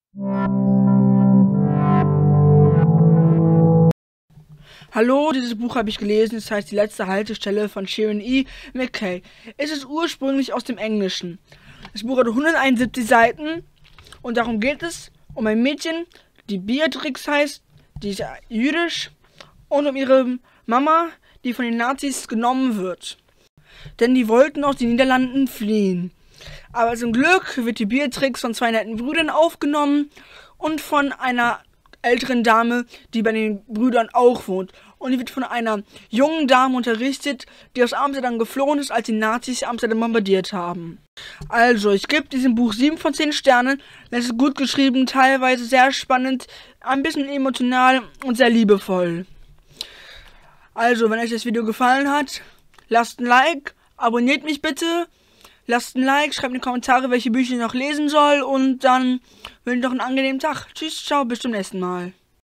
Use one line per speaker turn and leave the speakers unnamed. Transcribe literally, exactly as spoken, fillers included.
Hallo, dieses Buch habe ich gelesen, es heißt Die letzte Haltestelle von Sharon E. McKay. Es ist ursprünglich aus dem Englischen. Das Buch hat hunderteinundsiebzig Seiten und darum geht es um ein Mädchen, die Beatrix heißt, die ist jüdisch, und um ihre Mama, die von den Nazis genommen wird. Denn die wollten aus den Niederlanden fliehen. Aber zum Glück wird die Beatrix von zwei netten Brüdern aufgenommen und von einer älteren Dame, die bei den Brüdern auch wohnt. Und die wird von einer jungen Dame unterrichtet, die aus Amsterdam geflohen ist, als die Nazis Amsterdam bombardiert haben. Also, ich gebe diesem Buch sieben von zehn Sternen. Es ist gut geschrieben, teilweise sehr spannend, ein bisschen emotional und sehr liebevoll. Also, wenn euch das Video gefallen hat, lasst ein Like, abonniert mich bitte, lasst ein Like, schreibt in die Kommentare, welche Bücher ich noch lesen soll und dann wünsche ich noch einen angenehmen Tag. Tschüss, ciao, bis zum nächsten Mal.